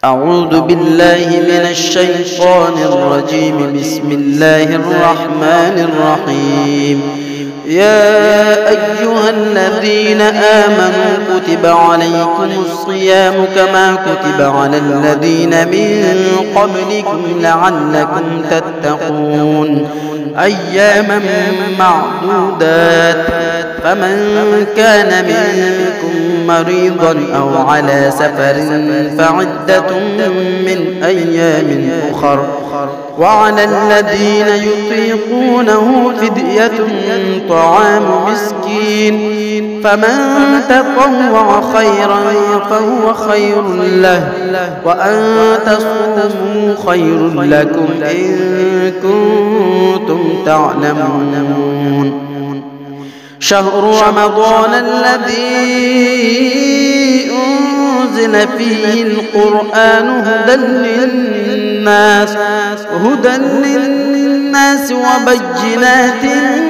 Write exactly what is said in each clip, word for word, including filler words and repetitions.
أعوذ بالله من الشيطان الرجيم. بسم الله الرحمن الرحيم. يا أيها الذين آمنوا كتب عليكم الصيام كما كتب على الذين من قبلكم لعلكم تتقون أياما معدودات. فمن كان منكم مريضا أو على سفر فعدة من أيام أخر، وعلى الذين يطيقونه فدية طعام مسكين، فمن تطوع خيرا فهو خير له، وأن تصوموا خير لكم إن كنتم تعلمون. شهر رمضان الذي أنزل فيه القرآن هدى للناس هدى للناس وبينات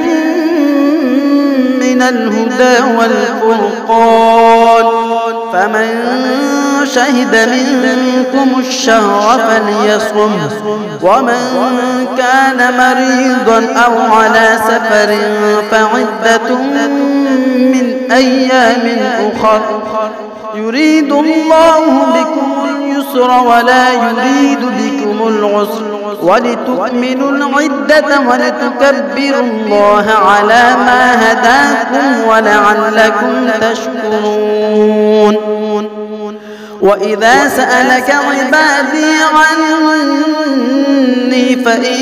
من الهدى والفرقان، فمن شهد منكم الشهر فليصم، ومن كان مريضا أو على سفر فعدة من أيام أخر، يريد الله بكم اليسر ولا يريد بكم العسر، ولتكملوا العدة ولتكبروا الله على ما هداكم ولعلكم تشكرون. وإذا سألك عبادي عني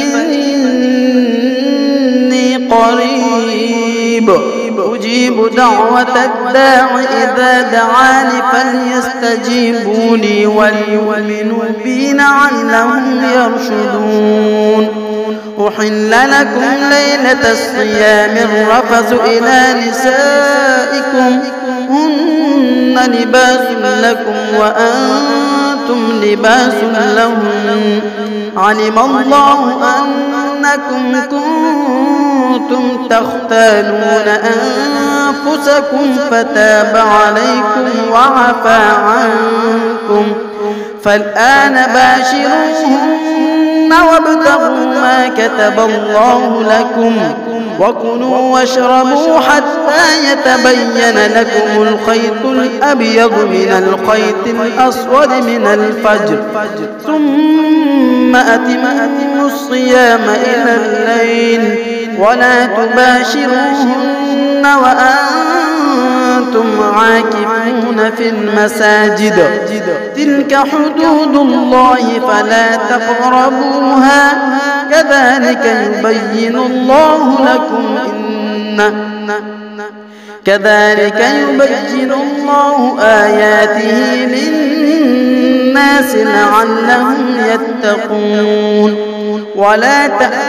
فإني قريب أجيب دعوة الداع إذا دعاني فليستجيبوا لي وليؤمنوا بي لعلهم يرشدون. أحل لكم ليلة الصيام الرفث إلى نسائكم هن لباس لكم وأنتم لباس لهم، علم الله أنكم كنتم تختانون أنفسكم فتاب عليكم وعفى عنكم، فالآن باشروهن وابتغوا ما كتب الله لكم، وكلوا واشربوا حتى يتبين لكم الخيط الأبيض من الخيط الأسود من الفجر، ثم أتموا الصيام إلى الليل، ولا تباشروهن وأنتم عاكفون في المساجد، تلك حدود الله فلا تقربوها، كذلك يبين الله لكم إن كذلك يبين الله آياته للناس لعلهم يتقون. ولا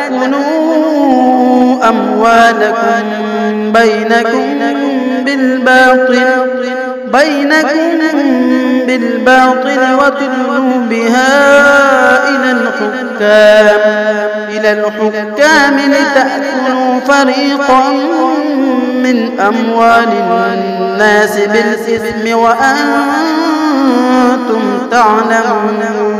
تأكلوا أموالكم بينكم بالباطل بينكم بالباطل وتدلوا بها إلى الحكام إلى الحكام لتأكلوا فريقا من أموال الناس بالإثم وأنتم تعلمون.